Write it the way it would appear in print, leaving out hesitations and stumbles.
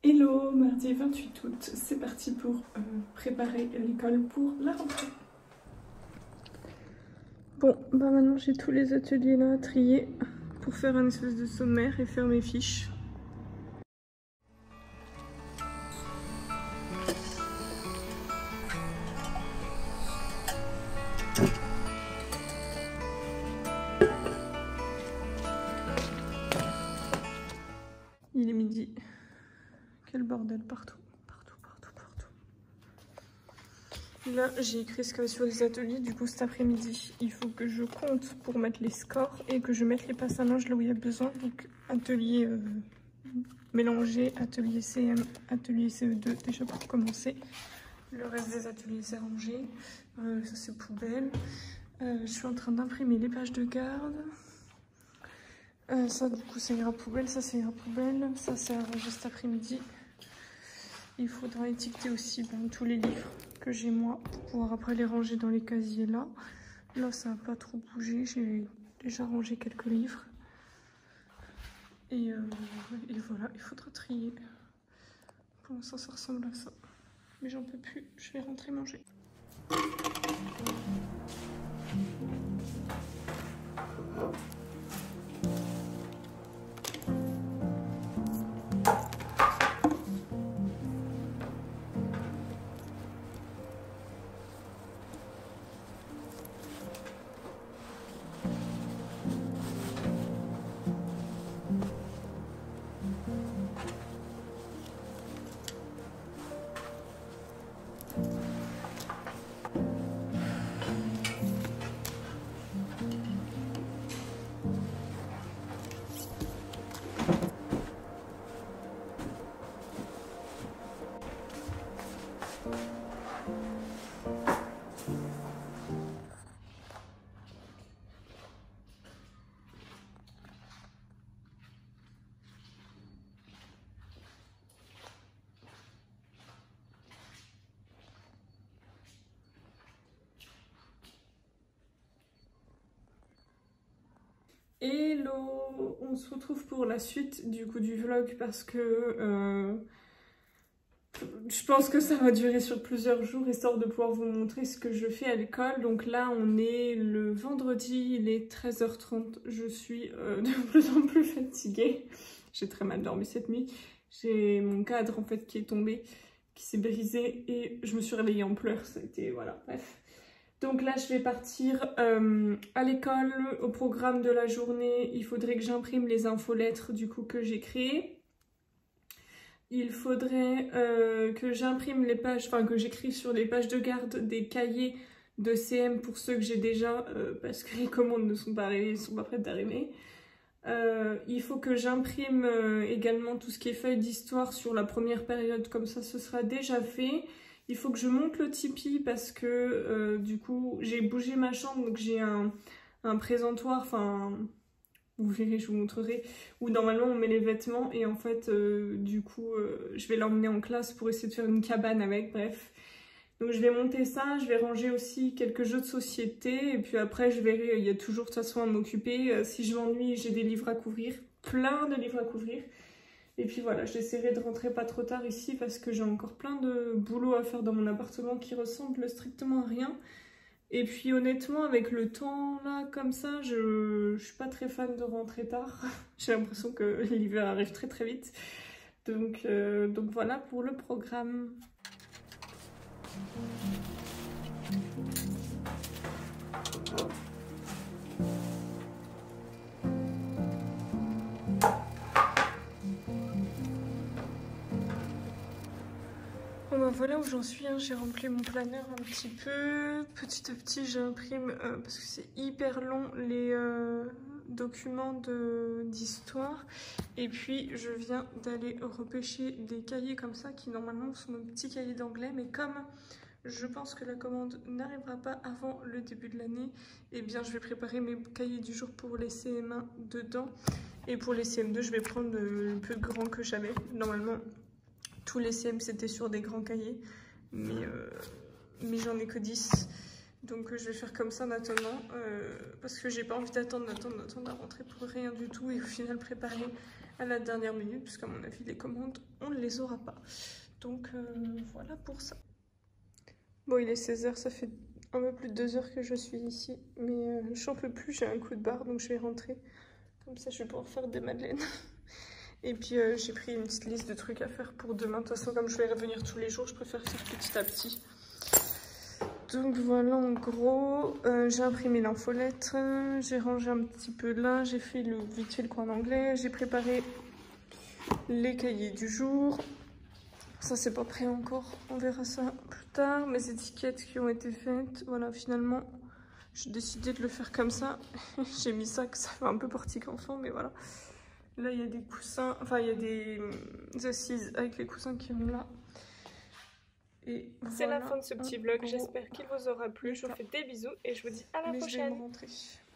Hello, mardi 28 août, c'est parti pour préparer l'école pour la rentrée. Bon, bah maintenant j'ai tous les ateliers là à trier pour faire un espèce de sommaire et faire mes fiches. Il est midi. Quel bordel partout. Là, j'ai écrit ce qu'il y avait sur les ateliers. Du coup, cet après-midi, il faut que je compte pour mettre les scores et que je mette les passes à linge là où il y a besoin. Donc, atelier mélangé, atelier CM, atelier CE2, déjà pour commencer. Le reste des ateliers, c'est rangé. Ça, c'est poubelle. Je suis en train d'imprimer les pages de garde. Ça, du coup, ça ira poubelle. Ça, ça ira poubelle. Ça, c'est à ranger cet après-midi. Il faudra étiqueter aussi tous les livres que j'ai moi pour pouvoir après les ranger dans les casiers là. Là, ça n'a pas trop bougé. J'ai déjà rangé quelques livres. Et voilà, il faudra trier. Pour l'instant, ça ressemble à ça. Mais j'en peux plus. Je vais rentrer manger. Hello, on se retrouve pour la suite du vlog parce que je pense que ça va durer sur plusieurs jours histoire de pouvoir vous montrer ce que je fais à l'école. Donc là on est le vendredi, il est 13h30, je suis de plus en plus fatiguée. J'ai très mal dormi cette nuit, j'ai mon cadre en fait qui est tombé, qui s'est brisé et je me suis réveillée en pleurs, ça a été voilà, bref. Donc là, je vais partir à l'école, au programme de la journée. Il faudrait que j'imprime les infolettres du coup que j'ai créées. Il faudrait que j'imprime les pages, enfin que j'écrive sur les pages de garde des cahiers de CM pour ceux que j'ai déjà, parce que les commandes ne sont pas arrivées, ne sont pas prêtes d'arriver. Il faut que j'imprime également tout ce qui est feuilles d'histoire sur la première période, comme ça ce sera déjà fait. Il faut que je monte le Tipeee parce que du coup j'ai bougé ma chambre, donc j'ai un présentoir, enfin vous verrez, je vous montrerai, où normalement on met les vêtements et en fait du coup je vais l'emmener en classe pour essayer de faire une cabane avec, bref. Donc je vais monter ça, je vais ranger aussi quelques jeux de société et puis après je verrai, il y a toujours de toute façon à m'occuper. Si je m'ennuie, j'ai des livres à couvrir, plein de livres à couvrir. Et puis voilà, j'essaierai de rentrer pas trop tard ici parce que j'ai encore plein de boulot à faire dans mon appartement qui ressemble strictement à rien. Et puis honnêtement, avec le temps là, comme ça, je suis pas très fan de rentrer tard. J'ai l'impression que l'hiver arrive très très vite. Donc voilà pour le programme. Bon bah voilà où j'en suis, hein. J'ai rempli mon planeur un petit peu. Petit à petit j'imprime, parce que c'est hyper long, les documents d'histoire. Et puis je viens d'aller repêcher des cahiers comme ça qui normalement sont nos petits cahiers d'anglais. Mais comme je pense que la commande n'arrivera pas avant le début de l'année, eh bien je vais préparer mes cahiers du jour pour les CM1 dedans. Et pour les CM2 je vais prendre le plus grand que j'avais. Normalement tous les CM c'était sur des grands cahiers, mais j'en ai que 10. Donc je vais faire comme ça maintenant, parce que j'ai pas envie d'attendre la rentrée pour rien du tout et au final préparer à la dernière minute, parce qu'à mon avis les commandes on ne les aura pas. Donc voilà pour ça. Bon, il est 16h, ça fait un peu plus de 2 heures que je suis ici, mais j'en peux plus, j'ai un coup de barre donc je vais rentrer. Comme ça je vais pouvoir faire des madeleines. Et puis j'ai pris une petite liste de trucs à faire pour demain. De toute façon comme je vais revenir tous les jours, je préfère faire petit à petit. Donc voilà en gros, j'ai imprimé l'infolettre, j'ai rangé un petit peu là, j'ai fait vite fait le cours en anglais, j'ai préparé les cahiers du jour. Ça c'est pas prêt encore, on verra ça plus tard. Mes étiquettes qui ont été faites, voilà finalement j'ai décidé de le faire comme ça. J'ai mis ça que ça fait un peu portique enfant mais voilà. Là il y a des coussins, enfin il y a des assises avec les coussins qui vont là. C'est la fin de ce petit vlog, j'espère qu'il vous aura plu. Je vous fais des bisous et je vous dis à la prochaine.